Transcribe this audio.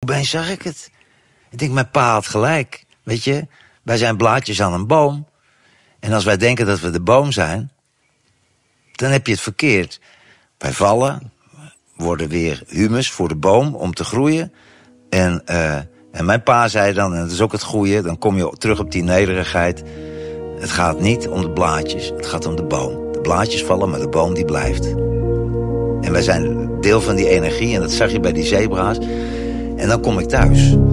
Opeens zag ik het. Ik denk, mijn pa had gelijk. Weet je, wij zijn blaadjes aan een boom. En als wij denken dat we de boom zijn, dan heb je het verkeerd. Wij vallen, worden weer humus voor de boom om te groeien. En mijn pa zei dan, en dat is ook het goeie, dan kom je terug op die nederigheid. Het gaat niet om de blaadjes, het gaat om de boom. De blaadjes vallen, maar de boom die blijft. En wij zijn deel van die energie, en dat zag je bij die zebra's. En dan kom ik thuis.